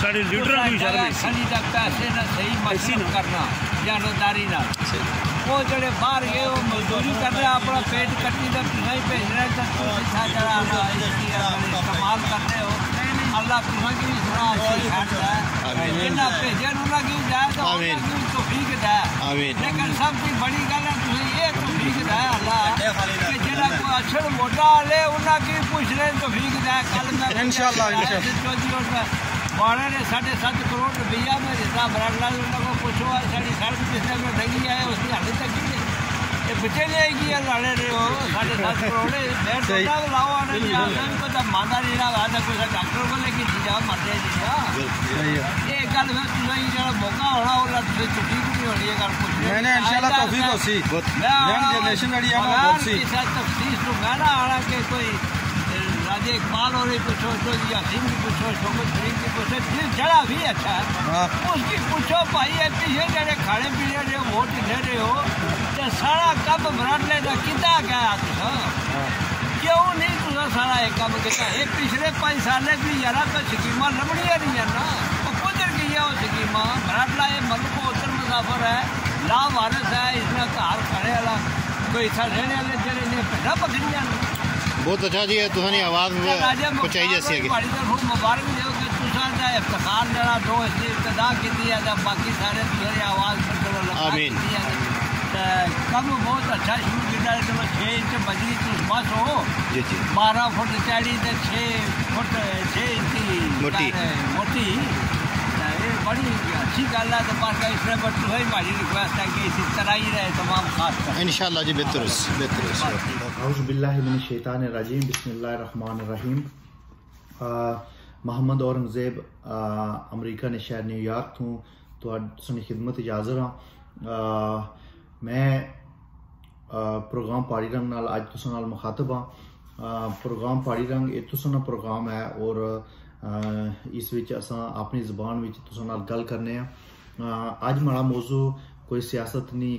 साढ़े लीडर की शर्म खली तक पैसे ना सही मसरूफ करना जानदारी ना वो जड़े बाहर गए वो मजदूरी कर रहे अपना पेट कट्टी का तुझे भेज रहे तो तू अच्छा चला इस्तेमाल कर रहे हो अल्लाह तुझे की सुना जिन्ना भेजे उन्हें की जाए तो तौफीक दे लेकिन सबसे बड़ी गल है तुझे ये तौफीक दे अल्लाह कि जेड़ा कोई अक्षर मोटा ले उन्हें की पूछ रहे तौफीक दे कल मैं इंशाल्लाह बाड़ा ने 7.5 करोड़ रुपया में जितना बराडला को पूछो साड़ी सड़क जिसने में ढंगी है उसकी हालत तक की ये बच्चे ले आएगी लाड़े रहे हो 7.5 करोड़ लाओ आने को तो माना नहीं रहा आधा कोई डॉक्टर को लेके जा मरते ये गल में तुम्हें जो मौका होना होगा तुझे छुट्टी भी नहीं होनी है गल कुछ मैंने इंशाल्लाह तौफीक होसी यंग जनरेशन वाली है ना बहुत सी तफसील तो मैं ना आना के कोई राजे इकबाल और पूछो तो यासीन की पूछो शोकत शरीफ की पूछो जरा भी अच्छा है उसकी पूछो भाई ये पीछे जड़े खाने पीने रहे हो वोट ले रहे हो तो सारा कब भरट लेना कितना गया क्यों नहीं तुझा सारा एक कब किया ये पिछले 5 साल भी यार तो स्कीमा लभनिया नहीं है ना वो कुदर गई है वो स्कीमा भरट ला ये मुल्क को उत्तर मुसाफर है लाभ वारस है इसमें कार खड़े वाला कोई हिस्सा लेने वाले जड़े ने पहला पकड़िया बहुत अच्छा जी है तुहानी आवाज़ पहुँचाई जैसी है मुबारक दो कि तुसा इफ्तिखार जरा दो इसलिए इब्तदा की है जब बाकी सारे तुम्हारी आवाज़ पर चलो आमीन कम बहुत अच्छा शुरू किया चलो 6 इंच बजरी तुम बस हो जी जी 12 फुट चौड़ी तो 6 फुट 6 इंच मोटी ये बड़ी अच्छी गल है तो बाकी इसमें पर तुम्हें हमारी रिक्वेस्ट है कि इसी तरह ही रहे तमाम खास इंशाल्लाह जी बेहतर औज़ुबिल्लाहिमिनश्शैतानिर्रजीम बिस्मिल्लाहिर्रहमानिर्रहीम। मोहम्मद औरंगज़ेब अमरीका ने शहर न्यूयॉर्क तो तुहाडी खिदमत हाज़र हाँ। मैं प्रोग्राम पहाड़ी रंग नाल अज तुसां नाल मुखातब हाँ। प्रोग्राम पहाड़ी रंग एक तुसां प्रोग्राम है और इस विच असां अपनी ज़बान विच तुसां नाल गल करने अज माड़ा मौजू कोई सियासत नहीं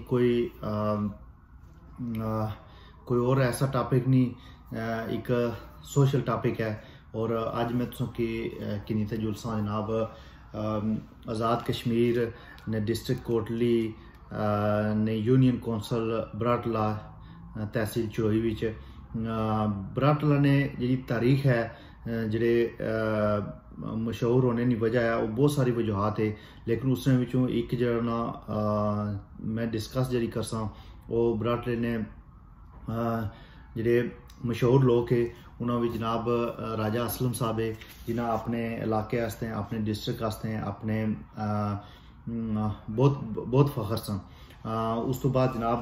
कोई और ऐसा टॉपिक नहीं एक सोशल टॉपिक है और अज मैं तुसां की जुलसा जनाब आज़ाद कश्मीर ने डिस्ट्रिक्ट कोटली ने यूनियन कौंसल बराटला तहसील चड़ोई विच बराटला ने जी तारीख है जेडे मशहूर होने की वजह है वो बहुत सारी वजूहत है लेकिन उस विचों एक जरा ना मैं डिस्कस जी करसा वो बराटले ने जेडे मशहूर लोग है उन्होंने जनाब राजा असलम साहब है जिन्हें अपने इलाके वास्ते अपने डिस्ट्रिक्ट वास्ते अपने बहुत फखर सन। उस तो बाद जनाब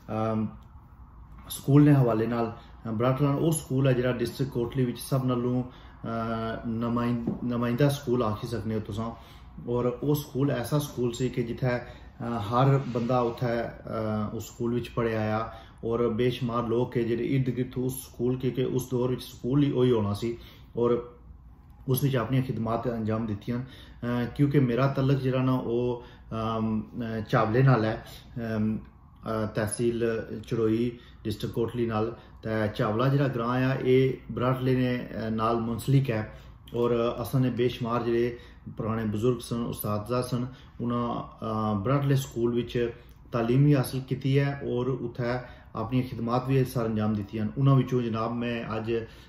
स्कूल ने हवाले नाल बराटला वो स्कूल है जो डिस्ट्रिक्ट कोटली विच सब नालों नुमाइंदा स्कूल आखी सकते हो तुसां और वो स्कूल ऐसा स्कूल से कि जिथे हर बंदा उथे उस स्कूल विच पढ़े आया और बेशुमार लोग के जेडे इर्द गिर्द उस स्कूल के उस दौर विच स्कूल ही वही होना सी और उस विच अपनी खिदमात अंजाम दित्तियां क्योंकि मेरा तलक जरा ना वो चावले नाल है तहसील चड़ोई डिस्ट्रिक्ट कोटली नाल चावला जरा ग्रां आ ये बराटले ने नाल मुंसलिक है और असां ने बेशुमार जेडे पुराने बुजुर्ग सन उस्ताद सन उन्हें बराटले स्कूल विच तालीम भी हासिल की है और उत्थे अपनी खिदमात भी सर अंजाम दित्तियां। उन्हां विचों जनाब मैं अज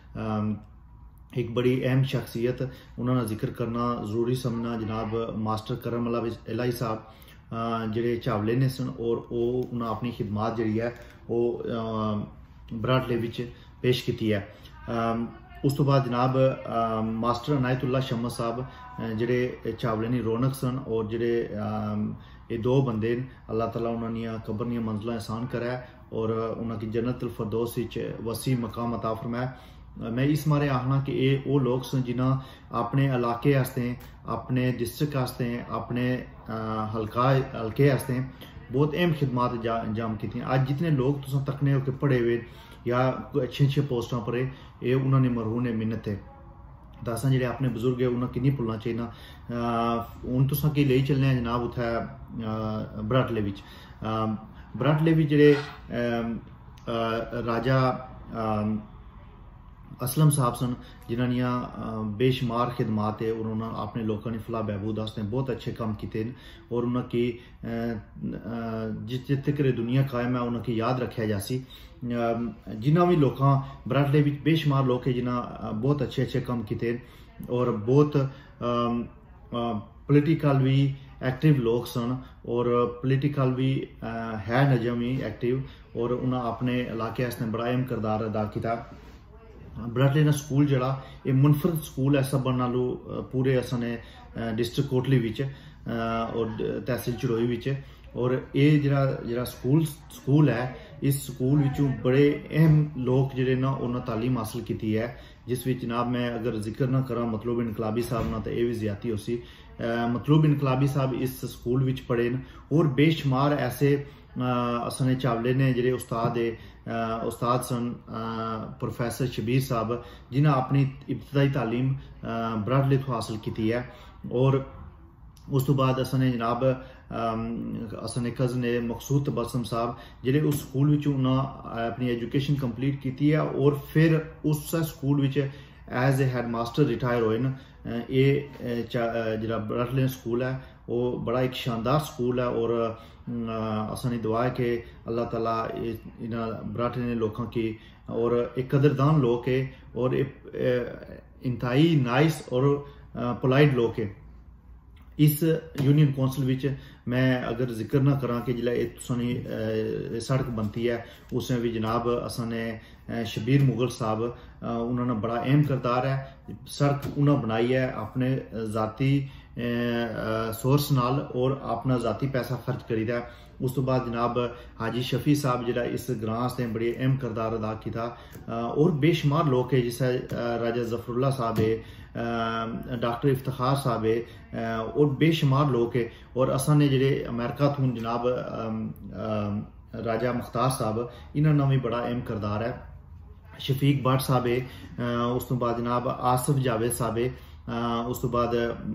एक बड़ी अहम शख्सियत उन्होंने जिक्र करना जरूरी समझना जनाब मास्टर करम इलाही साहब जेडे चावले ने सन और वो उन्हें अपनी खिदमात जी है वो बराटले विच पेश की है। उस तो बाद जनाब मास्टर अनायतुल्ला शम्स साहब जेडे चावले नी रौनक सन और जेडे ये दो बंदे अल्लाह ताला उन्होंने कबर दी मंजिलां आसान करे और उन्होंने जन्नतुल फिरदौस विच वसी मकाम अता फरमाए। मैं इस मारे आखना कि ये वो लोग सन जिन्हें अपने इलाके वास्ते अपने डिस्ट्रिक्ट वास्ते अपने हल्के वास्ते बहुत अहम खिदमात अंजाम की। अज जितने लोग तुम तकने हो कि पढ़े हुए या अच्छी अच्छी पोस्टां पर ये उन्होंने मरहूम ने मिन्नत है तो अस जो अपने बुजुर्ग है उन्हें कि नहीं भुलना चाहिए। हूँ तुस कि ले चलने जनाब उत्थे बराटले विच बराटले भी जेडे राजा असलम साहब सन जिन्होंने बेशुमार खिदमात है और उन्होंने अपने लोगों की फलाह बहबूद वास्ते बहुत अच्छे काम किए और उन्होंने जिस तक दुनिया कायम है उन्होंने याद रखा जासी। जिन्होंने भी लोग बराटले बेशुमार लोग है जिन्हें बहुत अच्छे अच्छे काम किए और बहुत पोलिटिकल भी एक्टिव लोग सन और पोलिटिकल भी है नजम भी एक्टिव और उन्हें अपने इलाके वास्ते बड़ा अहम किरदार अदा किया। बराटले ना स्कूल जड़ा ये मुनफरद स्कूल ऐसा बनना लो पूरे असने डिस्ट्रिक्ट कोटली विच और तहसील चड़ोई विच और ये जरा स्कूल है इस स्कूल विचों बड़े अहम लोग जिहड़े ना उन्होंने तालीम हासिल की है जिस विच जनाब मैं अगर जिक्र ना करा मतलूब इनकलाबी साहब ना तो यह भी ज्यादती होसी। मतलूब इनकलाबी साहब इस स्कूल विच पढ़े न और बेशुमार ऐसे असने चावले ने जिहड़े उस्ताद सन प्रोफैसर शबीर साहब जिन्हें अपनी इब्तदाई तालीम बराटले तो हासिल की है और उस तो बाद असने जनाब असने कज़न मकसूद तबस्सुम साहब जिहड़े उस स्कूल विच उन्होंने अपनी एजुकेशन कंप्लीट की है और फिर उस school which as a head master retire होए न। ये जरा बराटले स्कूल है वो बड़ा एक शानदार स्कूल है और असनी दुआ है कि अल्लाह ताला इन बराटले लोगों की और एक कदरदान लोग है और इंतहाई नाइस और पोलाइट लोग है। इस यूनियन कौंसल विच मैं अगर जिक्र ना करा कि जिसने सड़क बनती है उसमें भी जनाब असने शबीर मुगल साहब उन्होंने बड़ा अहम किरदार है। सड़क उन्होंने बनाई है अपने ज़ाती सोर्स नाल और अपना ज़ाती पैसा खर्च करीदा है। उस तो बाद जनाब हाजी शफी साहब जिहड़ा इस ग्रां से बड़े अहम किरदार अदा किया और बेशुमार लोग है जिस राजा जफरुल्ला साहब है डॉक्टर इफ्तिखार साहब है और बेशुमार लोग है और असने जिहड़े अमेरिका तो जनाब राजा मुख्तार साहब इन्होंने भी बड़ा अहम किरदार है। शफीक भट्ट साहब है उस तो बाद जनाब आसिफ जावेद साहब है उस तो बाद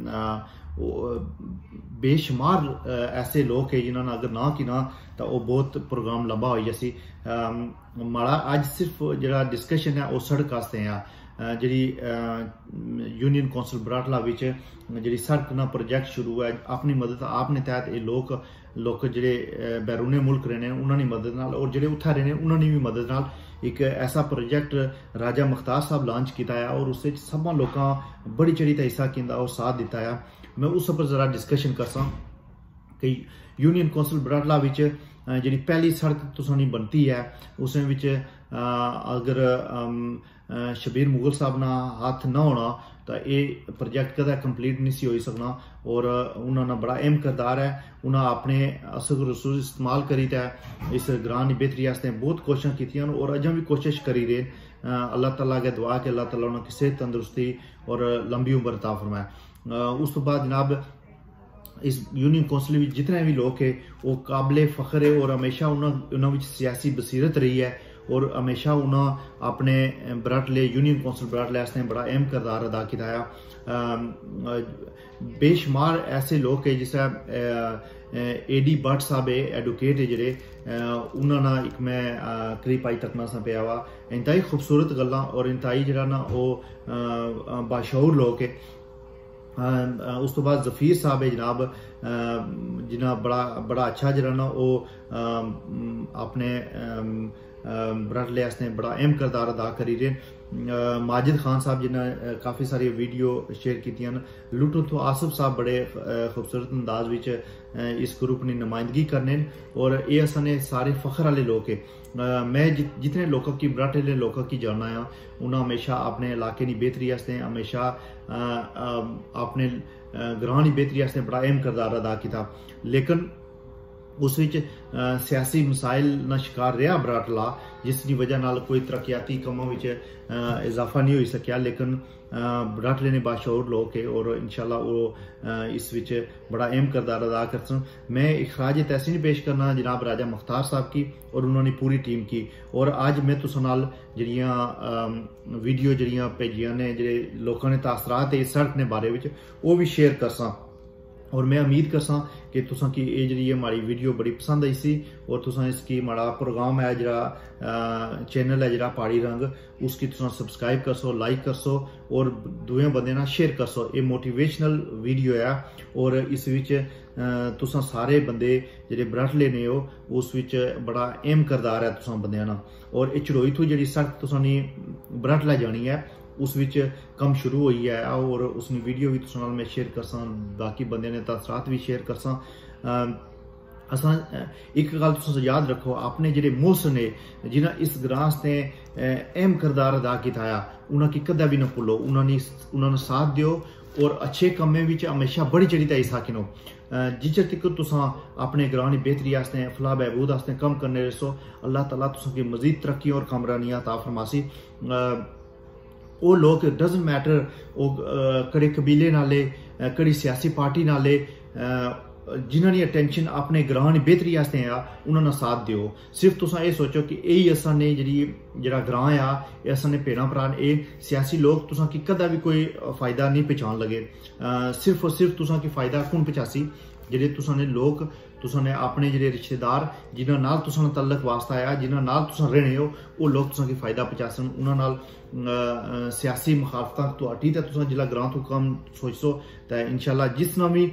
बेशुमार ऐसे लोग है जिन्होंने अगर ना कि ना तो वो बहुत प्रोग्राम लंबा हो जैसी माड़ा अज सिर्फ जरा डिस्कशन है वो सड़क वास्ते है जी यूनियन कौंसल बराटला विच जी सड़क ना प्रोजेक्ट शुरू है अपनी मदद आपने तहत ये लोग जिहड़े बैरूने मुल्क रहे उन्होंने मदद नाल और जिहड़े उत्थे रहे उन्होंने भी मदद नाल एक ऐसा प्रोजेक्ट राजा मुख्तार साहब लॉन्च किया है और उस सब लोगों बड़ी चढ़ी का हिस्सा किया और साथ दिता है। मैं उस पर जरा डिस्कशन करसा कि यूनियन कौंसल बराटला विच जी पहली सड़क तुसानी बनती है उस अगर शबीर मुगल साहब ना हाथ ना होना तो ये प्रोजेक्ट कदा कंप्लीट नहीं सी हो सकना और उन्होंने बड़ा अहम किरदार है। उन्होंने अपने असर रसूल इस्तेमाल करी है इस ग्रां की बेहतरी वास्ते बहुत कोशिश की और अजें भी कोशिश करी रहे। अल्लाह ताला के दुआ कि अल्लाह ताला उन्होंने सेहत तंदुरुस्ती और लंबी उम्र अता फरमाए। उस तो बाद जनाब इस यूनियन कौंसल में जितने भी लोग है वो काबिल फख्र है और हमेशा उन्होंने सियासी बसीरत रही है और हमेशा उन्होंने अपने बराटले यूनियन कौंसल बराटले वास्ते बड़ा अहम किरदार अदा किया है। बेशुमार ऐसे लोग है जिस एडी भट्ट साहब है एडवोकेट है जिहड़े उन्होंने एक मैं करीब आई तक सा पिया वा इंतहाई खूबसूरत गल्लां और इंतहाई जरा ना वो बाशऊर लोग है। उस तो बाद जफीर साहब है जनाब जिन्हें बड़ा अच्छा जरा ना वो अपने बराटले वास्ते बड़ा अहम किरदार अदा करी रहे। माजिद खान साहब जिन्हें काफ़ी सारी वीडियो शेयर की। लुटो तो आसिफ साहब बड़े खूबसूरत अंदाज विच इस ग्रुप की नुमाइंदगी करने और ये असने सारे फख्र वाले लोग है। मैं जितने लोगों की बराटले लोगों की जानना है उन्हें हमेशा अपने इलाके की बेहतरी वास्ते हमेशा अपने ग्रां की बेहतरी वास्ते बड़ा अहम किरदार अदा किया लेकिन उस सियासी मसाइल ना शिकार रहा बराटला जिसकी वजह नाल कोई तरक्याती कामों में इजाफा नहीं हो सकिया लेकिन बराटले ने बाशऊर लोग है और इंशाल्लाह वो इस विच बड़ा अहम किरदार अदा कर सन। मैं इखराज तहसीन पेश करना जनाब राजा मुख्तार साहब की और उन्होंने पूरी टीम की और आज मैं तुसां नाल जिहड़ियां वीडियो जिहड़ियां भेजियां ने जिहड़े लोगों ने तासरात इस सड़क ने बारे विच वो भी शेयर कर सा और मैं उम्मीद करसा कि तुसा की ये जी हमारी वीडियो बड़ी पसंद आई सी और तुसा इसकी हमारा प्रोग्राम है जरा चैनल है जरा पहाड़ी रंग उसकी तुसा सब्सक्राइब कर सो लाइक कर सो और दूए बंदे ना शेयर कर सो। ये मोटिवेशनल वीडियो है और इस विच तुसा सारे बंदे जेडे ब्रट लेने हो उस विच बड़ा अहम किरदार है तुसा बंदे ना। और ये चड़ोई तो जी सड़क तुसा ने ब्रट लै जानी है उस विच कम शुरू हुई है और उसकी वीडियो भी तुसां नाल मैं शेयर करसा बाकी बंदे ने तसरात भी शेयर करसा। असां एक गल तुसां याद रखो अपने जेडे मुल्स ने जिन्हें इस ग्रां से अहम किरदार अदा किया उन्हें की कदा भी ना भुलो उन्होंने साथ दियो और अच्छे कम्में विच हमेशा बड़ी चढ़ी ता हिस्सा किनो। जिस तक तुसां अपने ग्रां की बेहतरी आस्ते फलाह बहबूद आस्ते कम करने रसो अल्लाह ताला तुसां की मजीद तरक्की और कामरानियां अता फरमासी। वो लोग डजंट मैटर वो कड़े कबीले नाले कड़ी सियासी पार्टी नाले जिन्होंने अटेंशन अपने ग्रां की बेहतरी आस्ते आ उन्होंने साथ दियो। सिर्फ तुसा ये सोचो कि यही असा ने जरा ग्रां आ असा ने भेड़ा भरा ये सियासी लोग तुसा की कदा भी कोई फायदा नहीं पहचान लगे। सिर्फ और सिर्फ तुसा की फायदा कौन पचासी जेडे तुसा ने लोग तुसा ने अपने जेडे रिश्तेदार जिन्होंने नाल तुसा ने तल्लक वास्ता आया जिन्होंने नाल तुसा रहने हो वो लोग तुसा की फायदा पचासन उन्होंने नाल सियासी मुखालफत तो हटी तो तुसा जिला ग्रां तो कम सोचो तो इंशाल्लाह जिसना भी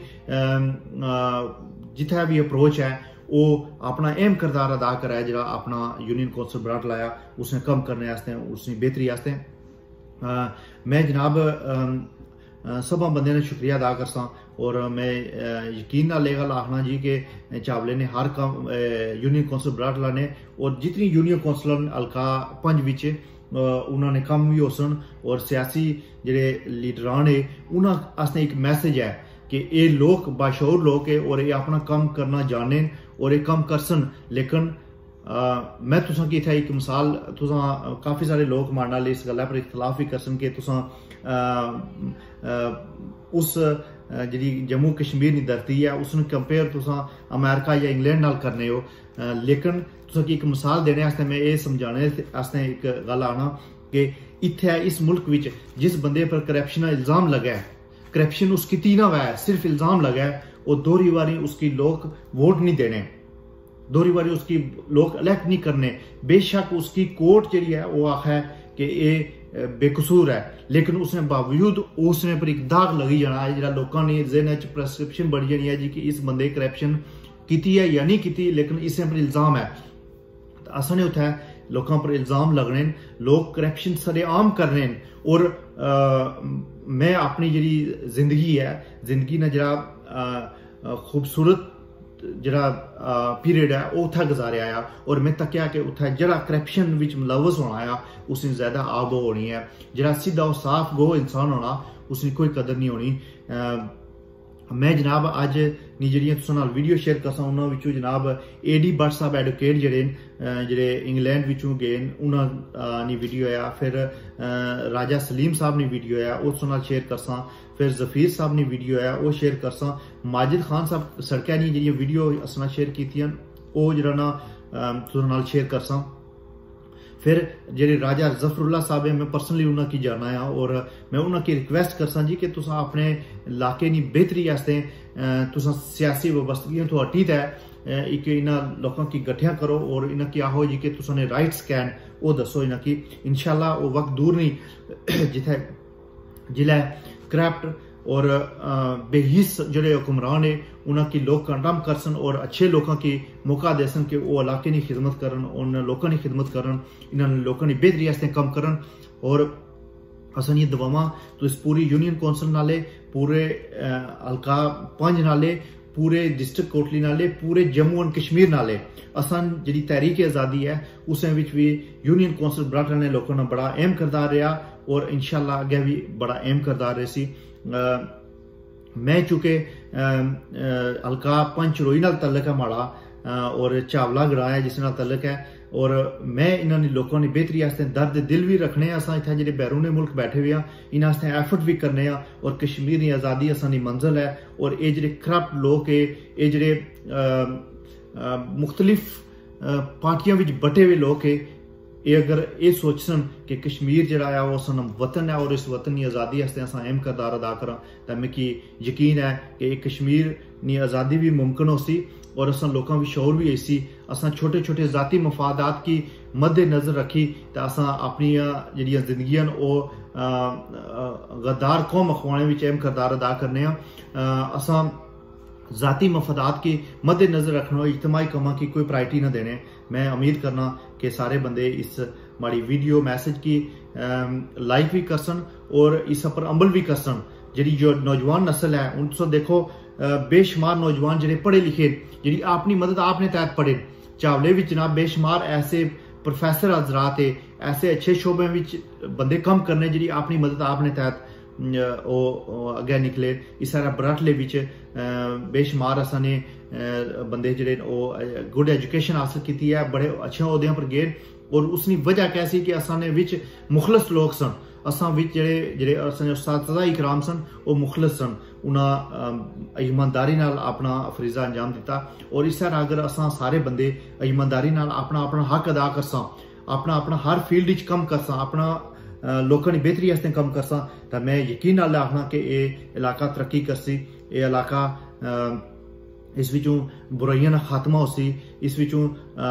जिथे भी अप्रोच है वो अपना अहम किरदार अदा करा है जरा अपना यूनियन कौंसल ब्राट लाया उसने कम करने आस्ते उसकी बेहतरी आस्ते। मैं जनाब सब बंदे ने शुक्रिया अदा करसा और मैं यकीन नाल ये गल आखना जी कि चावले ने हर काम यूनियन कौंसल ब्राटला ने और जितनी यूनियन कौंसलर हल्का 5 विच उन्होंने कम भी हो सन और सियासी जेडे लीडरान है उन्होंने एक मैसेज है कि ये लोग बाशऊर लोग है और ये अपना काम करना जाने और ये काम करसन। लेकिन मैं तुसा की इत्थे एक मिसाल तुसा काफ़ी सारे लोग मारने वाले इस गल्ला पर इख्तलाफ भी करसन कि तुसा उस जी जम्मू कश्मीर की धरती है उसने कंपेयर तुसा अमेरिका या इंग्लैंड नाल करने हो। लेकिन तुसा की एक मिसाल देने आस्ते मैं ये समझाने आस्ते एक गल आना कि इत्थे इस मुल्क विच जिस बंदे पर करप्शन का इल्जाम लगा है करप्शन उसकी तीना हुआ है सिर्फ इल्जाम लगा है और दोहरी बारी उसकी लोग वोट नहीं देने दोहरी बारी उसकी लोग इलेक्ट नहीं करने। बेशक उसकी कोर्ट जी है वो आख है कि ये बेकसूर है लेकिन उसने बावजूद उसने पर एक दाग लगी जाना है जरा लोगों ने ज़हन च प्रस्क्रिप्शन बढ़ी जानी है जी कि इस बंदे करप्शन की है या नहीं की लेकिन इसने पर इल्जाम है। असा ने उत्थे लोगों पर इल्जाम लगने लोग करप्शन सरेआम करने और मैं अपनी जी जिंदगी है जिंदगी ने जरा खूबसूरत जरा पीरियड है वो उत्थे गुजारिया आया और मैं तक्या कि उत्थे जरा करप्शन विच मुलवस होना आया उसने ज्यादा आबो होनी है जरा सीधा और साफ गो इंसान होना उसकी कोई कदर नहीं होनी। मैं जनाब अज नी जड़ियां तुसां नाल वीडियो शेयर करसा उन्हां विचों जनाब AD भट्ट साहब एडवोकेट जेडे इंग्लैंड विचों गए उन्हां नी वीडियो आया फिर राजा सलीम साहब ने वीडियो आया उस नाल शेयर करसा फिर जफीर साहब ने वीडियो आया वो शेयर करसा माजिद खान साहब सड़कै नी जी वीडियो असना शेयर कीतियां वो जरा ना तुसां नाल शेयर करसा। फिर जेडे राजा जफरुल्ला साहब है मैं पर्सनली उन्होंने की जाना है और मैं उन्होंने रिक्वेस्ट करसा जी कि तुसा अपने इलाके की बेहतरी आस्ते तुसा सियासी व्यवस्था तो हटी है एक इन्हों लोगों की गठिया करो और इन्हें की आहो जी कि तुसा ने राइट स्कैन वो दसो इन्हें की इंशाल्लाह वो वक्त दूर नहीं जिथे जिला करप्ट और बेहिस जोड़े हुक्मरान है उन्होंने लोग कंडम करसन और अच्छे लोगों की मौका देसन कि वो इलाके की खिदमत करन उन लोगों की खिदमत करन इन्होंने लोगों की बेहतरी आस्ते कम करन। और असन ये दवावां तो इस पूरी यूनियन कौंसल नाले पूरे हल्का 5 नाले पूरे डिस्ट्रिक्ट कोटली नाले पूरे जम्मू एंड कश्मीर नाले असन जी तहरीक आज़ादी है उस भी यूनियन कौंसल ब्राटला ने लोगों ने बड़ा अहम किरदार रहा और इंशाल्लाह अगे भी बड़ा अहम किरदार रहे सी। मैं चूंकि हल्का पंचरोई नाल तल्लक है माड़ा और चावला ग्रां है जिस नाल तल्लक है और मैं इन्होंने लोगों की बेहतरी आस्ते दर्द दिल भी रखने असा इतना जो बैरूने मुल्क बैठे हुए हैं इन आस्ते एफर्ट भी करने और कश्मीर की आज़ादी असानी मंजिल है और ये जो करप्ट लोग है ये जो मुख्तलिफ पार्टियों में बटे हुए लोग है ये अगर ये सोचन कि कश्मीर जरा है वो सन वतन है और इस वतन की आज़ादी अस अहम किरदार अदा करा तो मिगी यकीन है कि कश्मीर की आज़ादी भी मुमकिन हो सी और अस लोगों की शौर भी ऐसी अस छोटे छोटे ज़ाती मफादात की मद्देनज़र रखी तो अस अपनी जी जिंदगियां वो गद्दार कौम अखवाने में अहम किरदार अदा करने अस ज़ाती मफादात की मद्देनज़र रखना इज्तमाही कमा की कोई प्रायरिटी ना देने। मैं उम्मीद करना कि सारे बंदे इस माड़ी वीडियो मैसेज की लाइक भी करसन और इस पर अमल भी करसन। जी जो नौजवान नस्ल है उनसे देखो बेशुमार नौजवान जिहड़े पढ़े लिखे जी अपनी मदद आपने तहत पढ़े चावले भी जनाब बेशुमार ऐसे प्रोफैसर हजरात है ऐसे अच्छे शोबे में बंदे कम करने जी अपनी मदद आपने तहत अगे निकले। इस सारा बराटले बेशुमार असाने बंदे जिहड़े गुड एजुकेशन हासिल की है बड़े अच्छे अहदों पर गए और उसकी वजह कैसी कि असाने विच मुखलस लोग सन असां विच जिहड़े उस्ताद इकराम सन वो मुखलस सन उन्हें ईमानदारी नाल अपना फरीजा अंजाम दिता और इस तरह अगर असां सारे बंदे ईमानदारी नाल अपना अपना हक अदा करसां अपना अपना हर फील्ड विच कम करसां अपना लोगों की बेहतरी वास्ते कम करसां तो मैं यकीन नाल आखना कि ये इलाका तरक्की करसी ये इलाका इस विचों बुराइयां खात्मा हो सी इस विचों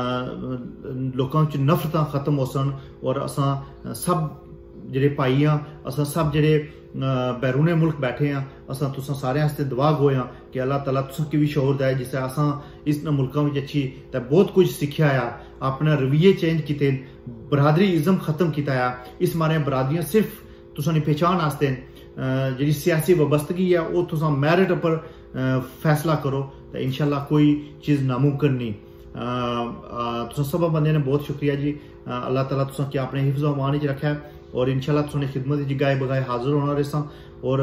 लोगों च नफरतां खत्म हो सन और असां सब जिहड़े भाई हाँ असां सब जिहड़े बैरूने मुल्क बैठे हाँ असां तुसां सारे वास्ते दुआ गोए हाँ कि अल्लाह ताला तुसां की भी शौर दे जिससे असां इस मुल्कों में अच्छी तो बहुत कुछ सीखा आ अपना रवैये चेंज किए बरादरी इज़म खत्म किया इस मारे बरादरियां सिर्फ तुसां दी पहचान वास्ते जी सियासी वाबस्तगी है वो तुसां मैरिट पर फैसला करो तो इंशाल्लाह कोई चीज़ नामुमकिन नहीं। तुसां सब बंदे ने बहुत शुक्रिया जी। अल्लाह ताला तुसां की अपने हिफ्ज़ व अमान च रखा है और इंशाल्लाह तुसां खिदमत च गाए बगाए हाजिर होना रहा और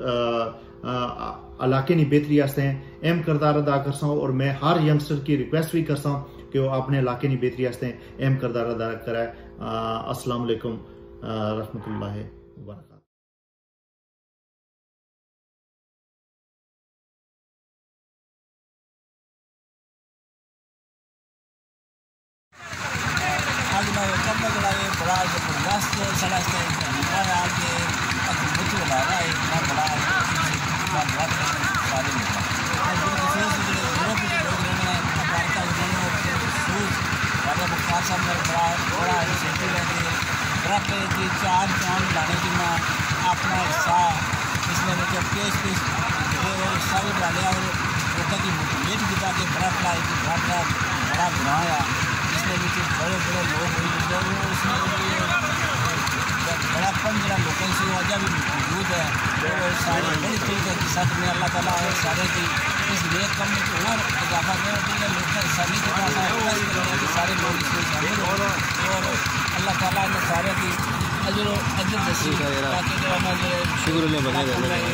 इलाके की बेहतरी वास्ते अहम किरदार अदा करसा और मैं हर यंगस्टर की रिक्वेस्ट भी करसा कि वो अपने इलाके की बेहतरी वास्ते अहम किरदार अदा करे। अस्सलाम वालेकुम रहमतुल्लाहि व बरकातहू। चार चांद लाने की मैं अपना हिस्सा इसमें पेश पेश सारे डाले और लोगों की मोटिवेट किया कि बर्फ लाई कि बर्फ का बड़ा ग्रां है इसमें बड़े बड़े लोग उसमें बड़ा पन जरा लोगों से वजह भी मौजूद है और सारे बड़ी चीज़ है कि साथ में अल्लाह ताला और सारे की इस नेक कम में और इजाफा कर लोग सभी के पास सारे लोग इसमें शामिल हो और अल्लाह ताला ने सारे की अजर नसीब ताकि जो हमारे शुक्र बने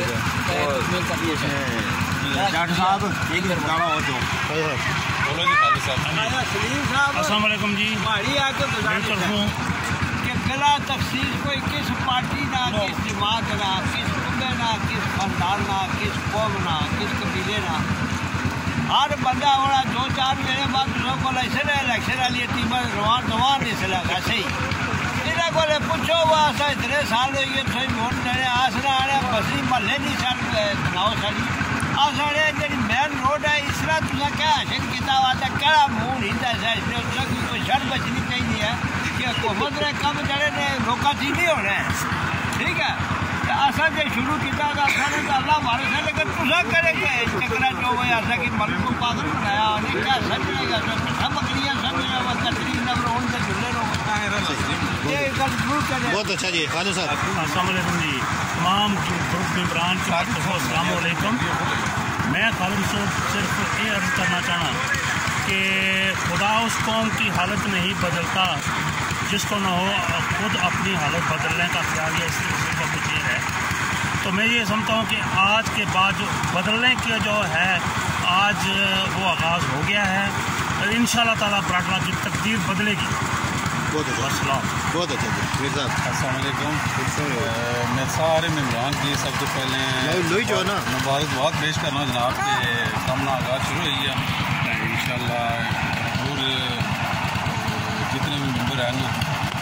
डॉक्टर साहब एक बार बताना हो तो बोलो जी खालिद साहब सलीम साहब अस्सलाम वालेकुम जी हमारी आके गुजारिश है कि गला तफसील कोई किस पार्टी ना किस जमात ना किस सूबे ना किस खानदान ना किस कौम ना किस कबीले ना हर बंदा वाला 2-4 महीने बाद को इलेक्शन वाली टीम रवान नहीं चला ऐसे ही इन्हें को पूछो हुआ इतने साल हो गए तुम वोट देने आसना आने बसरी महल्ले नहीं बनाओ सारी आसने जी मेन रोड है इस तरह तुम क्या हासिल किया हुआ क्या मुँह नहीं दसा इसलिए कोई शर्त बचनी चाहिए है कि हुकूमत ने कम जड़े ने रोका थी नहीं होने ठीक है असा जो शुरू किया तो अल्लाह हमारे से लेकिन तुसा करेंगे चक्रा जो है ऐसा कि मर्द को पागल बनाया क्या समझेगा सब बकरियाँ समझेगा कतरी नंबर होने से जुड़े रहो ये गल जरूर करें। बहुत अच्छा जी खालिद साहब। अस्सलाम वालेकुम जी तमाम ग्रुप मेम्बरान अस्सलाम वालेकुम। मैं खालिद साहब सिर्फ ये अर्ज करना चाहना कि खुदा उस कौम की हालत नहीं बदलता जिसको न हो खुद अपनी हालत बदलने का ख्याल या इसी का कुछ ये है। तो मैं ये समझता हूँ कि आज के बाद जो बदलने के जो है आज वो आगाज़ हो गया है और इंशाअल्लाह ताला बराटला की तकदीर बदलेगी। बहुत अच्छा बहुत अच्छा जी मीर साहब अस्सलाम वालेकुम। मैं सारे मेम्बरान की सबसे पहले जो ना मुबारकबाद पेश करना जनाब के सामना आगाज़ शुरू हुई है इंशाअल्लाह और जितने भी मेम्बर हैं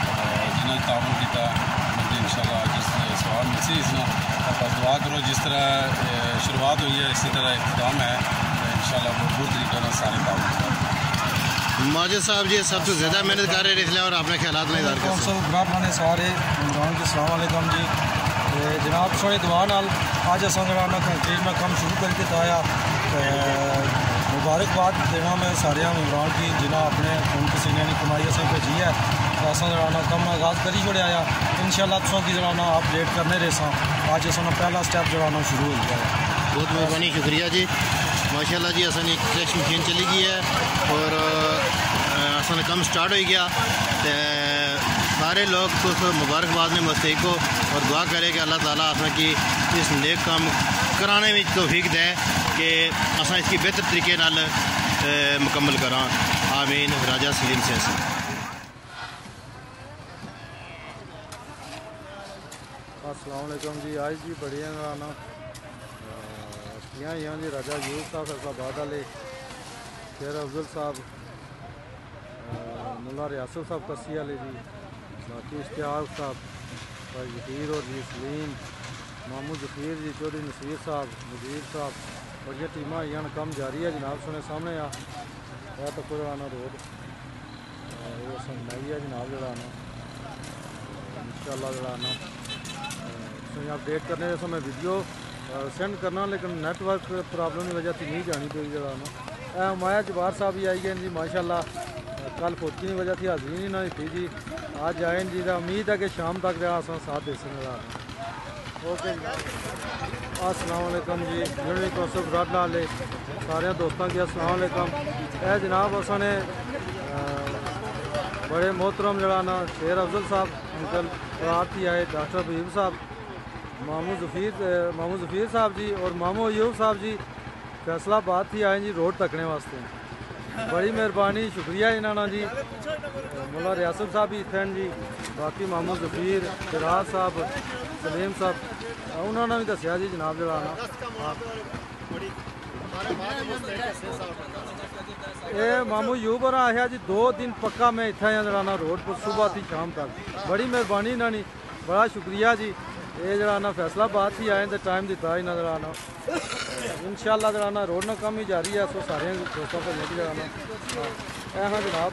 सी दुआ करो जिस तरह शुरुआत हुई है इसी तरह इख्तिताम है इंशाल्लाह भरपूर तरीके से सारे काम। माजिद साहब जी सबसे ज़्यादा मेहनत कर रहे हैं और अपने ख्यालात में इज़हार करते हैं सारे इमरान के अस्सलाम वालेकुम जी जनाब थोड़ी दुआ नाल अज अस कंक्रीट में कम शुरू करके आया मुबारकबाद देना मैं सारे इमरान की जिन्हें अपने खून पसीने की कमाई असें भेजी है तो अस कम आगाज़ करी छोड़िया इंशाल्लाह तुसों की अपडेट करने रेसा अज अस पहला स्टैप जो शुरू हो गया। बहुत मेहरबानी शुक्रिया जी माशाल्लाह जी असन एक क्रश मशीन चली गई है और असन कम स्टार्ट हो गया तो सारे लोग कुछ मुबारकबाद में मुस्तैक हो और दुआ करें कि अल्लाह ताला असन की इस नेक काम कराने में तौफीक दे कि अस इसकी बेहतर तरीके नाल मुकम्मल करा। आमीन। राजा सलीम से अस्सलाम वालेकुम जी आज जी बढ़िया गाना यहाँ जी राजा यूब साहब फैसलाबाद वाले शेर अफजल साहब मुला रियासत साहब कसी वाले जी बाकी इश्तियाक साहब भाई जफीर और जी सलीम मामू जफीर जी चौधरी नसीर साहब मुजीर साहब और ये टीमां आई कम जारी है जनाब सुने सामने आ तो कोई आना रोड बनाई है जनाब जड़ाना इंशाल्लाह जड़ाना अपडेट करने जैसा मैं वीडियो सेंड करना लेकिन नेटवर्क प्रॉब्लम की वजह से नहीं जानी पी जड़ाना माया जवार साहब भी आई गए जी माशाल्लाह कल फोटकी की वजह से हाजिरी नहीं ना थी जी आज आए जी उम्मीद है कि शाम तक साथ दे सकते। ओके अस्सलाम वालेकुम जी जिन्होंने तो ब्राडला वाले सारे दोस्तों की अस्सलाम वालेकुम जनाब उसने बड़े मोहतरम जड़ाना शेर अफजल साहब अंकल रात ही आए डॉक्टर हबीब साहब मामू जफीर साहब जी और मामू अयूब साहब जी फैसलाबाद ही आए जी रोड तकने वास्ते बड़ी मेहरबानी शुक्रिया इन्होंने जी मुला रियासत साहब भी इतने जी बाकी मामू जफीर फिराज साहब सलीम साहब उन्होंने भी दसिया जी जनाब जड़ाना ये मामू यूब और आया जी 2 दिन पक्का मैं इतना जड़ाना रोड पर सुबह थी शाम तक बड़ी मेहरबानी इन्होंने बड़ा शुक्रिया जी ये जड़ाना फैसलाबाद ही आए तो टाइम दिता इन्हें जड़ाना इंशाल्लाह जड़ाना रोड ना कम ही जारी है सो सारे दोस्तों को लेके जड़ाना हाँ जनाब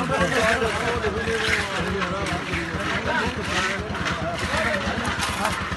वो